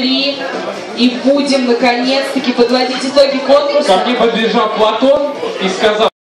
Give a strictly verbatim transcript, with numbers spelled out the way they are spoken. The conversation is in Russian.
три. И будем наконец-таки подводить итоги конкурса. Ко мне подбежал Платон и сказал: